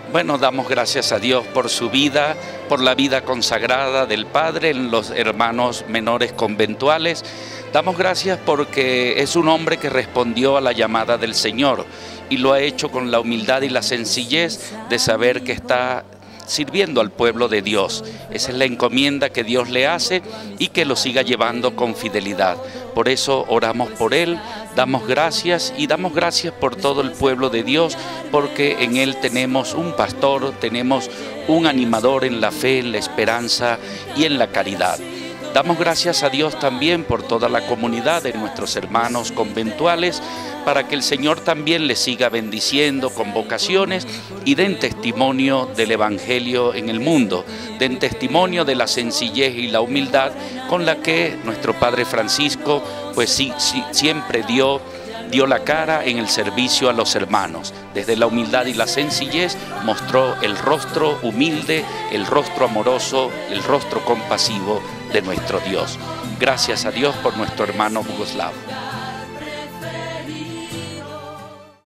Bueno, damos gracias a Dios por su vida, por la vida consagrada del Padre en los hermanos menores conventuales. Damos gracias porque es un hombre que respondió a la llamada del Señor y lo ha hecho con la humildad y la sencillez de saber que está sirviendo al pueblo de Dios. Esa es la encomienda que Dios le hace y que lo siga llevando con fidelidad. Por eso oramos por él, damos gracias y damos gracias por todo el pueblo de Dios, porque en él tenemos un pastor, tenemos un animador en la fe, en la esperanza y en la caridad. Damos gracias a Dios también por toda la comunidad de nuestros hermanos conventuales, para que el Señor también les siga bendiciendo con vocaciones y den testimonio del Evangelio en el mundo, den testimonio de la sencillez y la humildad con la que nuestro Padre Francisco pues siempre dio la cara en el servicio a los hermanos. Desde la humildad y la sencillez mostró el rostro humilde, el rostro amoroso, el rostro compasivo de nuestro Dios. Gracias a Dios por nuestro hermano Bogoslao.